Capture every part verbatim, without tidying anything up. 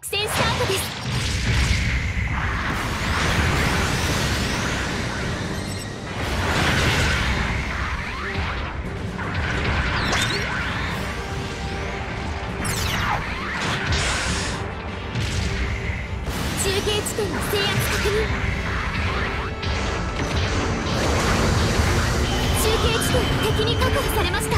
作戦スタートです。中継地点の制圧確認。中継地点が敵に確保されました。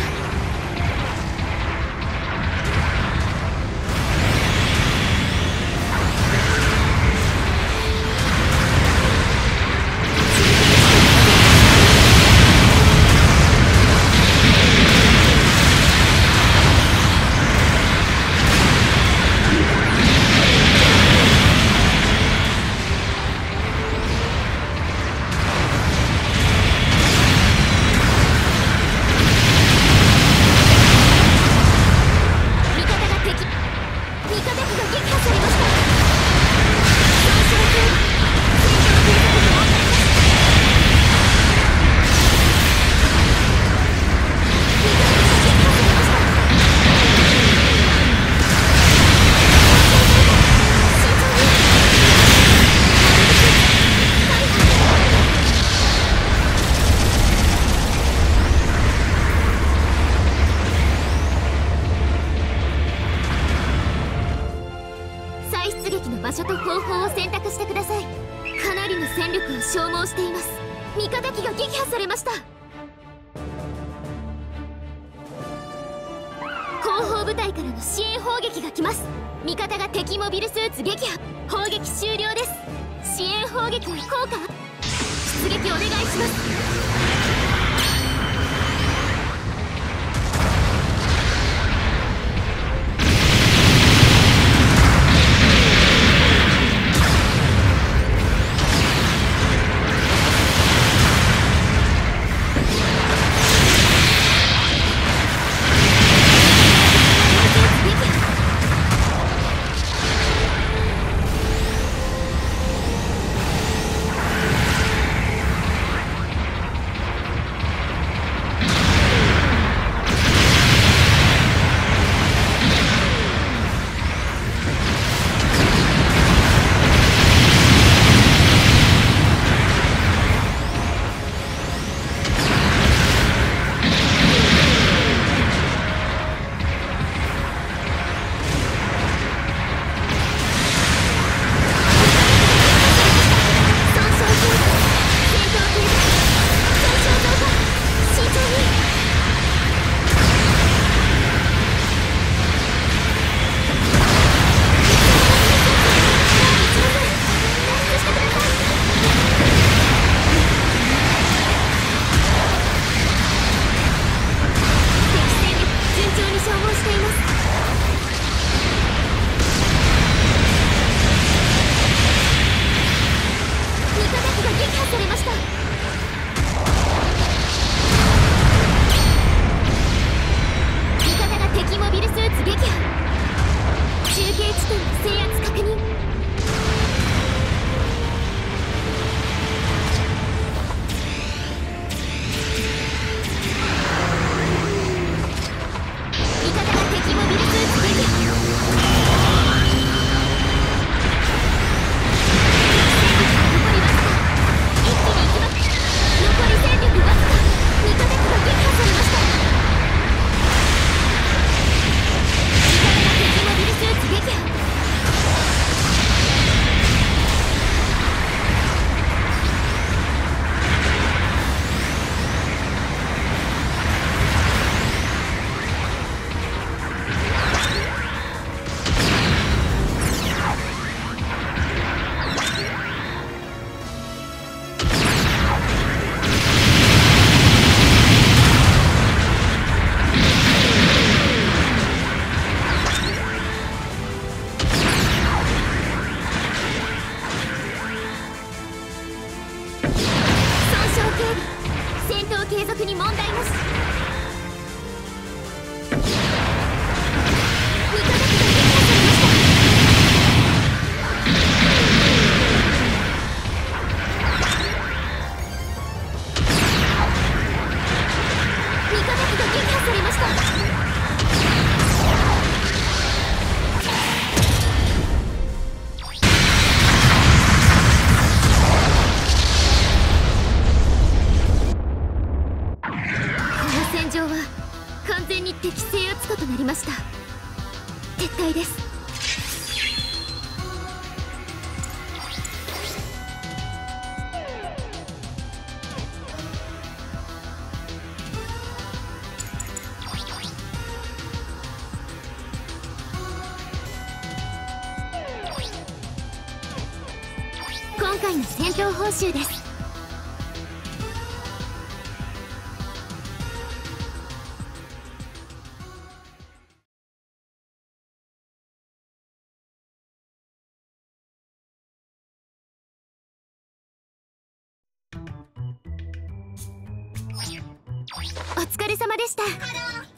場所と方法を選択してください。かなりの戦力を消耗しています。味方機が撃破されました。後方部隊からの支援砲撃が来ます。味方が敵モビルスーツ撃破。砲撃終了です。支援砲撃の効果出撃お願いします。 今回の戦闘報酬です。お疲れ様でした。